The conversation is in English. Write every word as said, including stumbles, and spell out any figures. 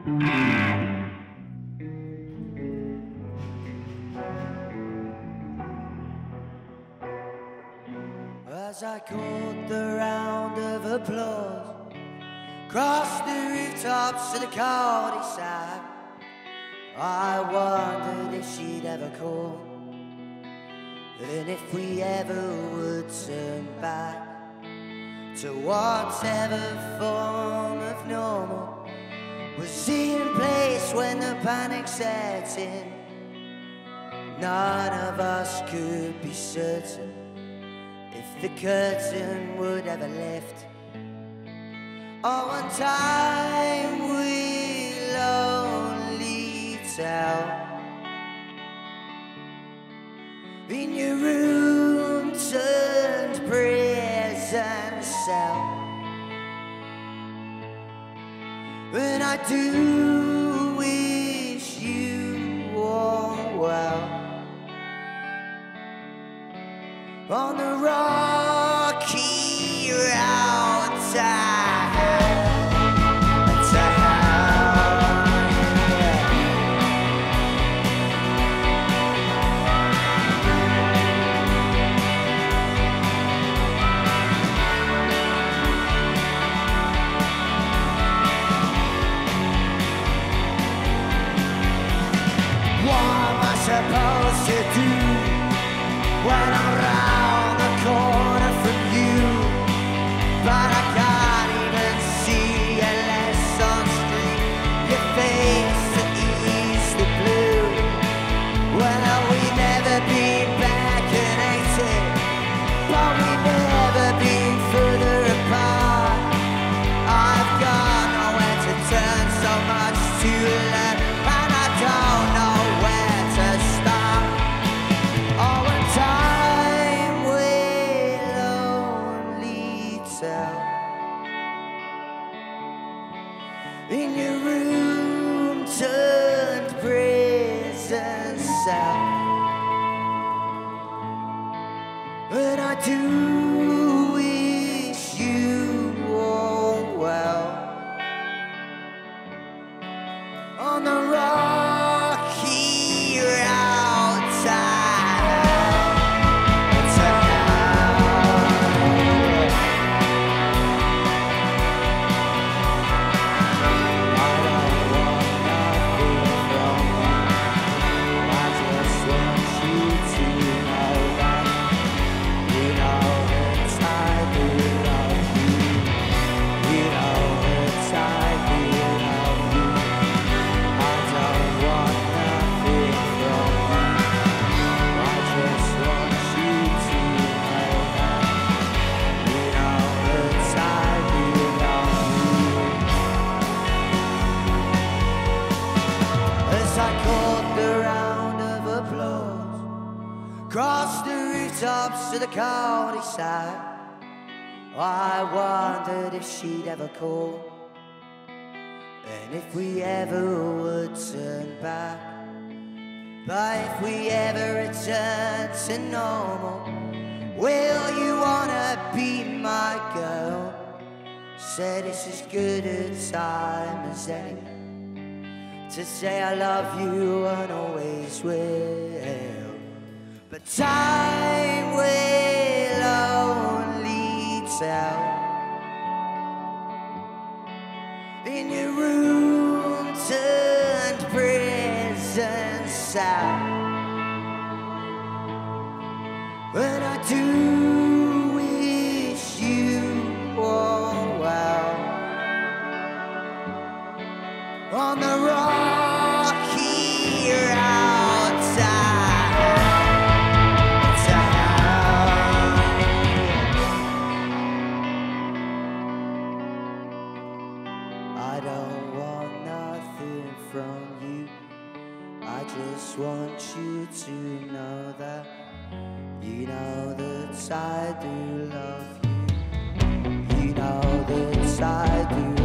As I caught the round of applause, crossed the rooftops of the cul-de-sac, I wondered if she'd ever call, and if we ever would turn back to whatever form of normal was in place when the panic set in. None of us could be certain if the curtain would ever lift. Oh, one time we'll only tell. In your room turned prison cell. And I do wish you all well. On the rocky route to hell, to hell, yeah. What am I supposed to do when I'm round the corner from you? But I can't even see your less on street, your face to ease the blue. Well, we never been back in eighty, but we never been further apart. I've got nowhere to turn, so much to learn, and I don't know where to start. Oh, one time we'll only tell. In your room turned prison cell. And I do wish you all well. On the rocky route to hell, to hell. I don't want nothing from you. I just want you to know that you know that I do love you. You know that I do love you. I don't want nothing from you. I just want you to know that you know that I do love you. As I caught the round of applause, crossed the rooftops to the cul-de-sac, I wondered if she'd ever call, and if we ever would turn back. But if we ever return to normal, will you wanna be my girl? Said it's as good a time as any to say I love you and always will. But time will only tell. In your room turned prison cell. And I do wish you all well. On the rocky route to hell, to hell. I don't want nothing from you. I just want you to know that you know that I do love you. You know that I do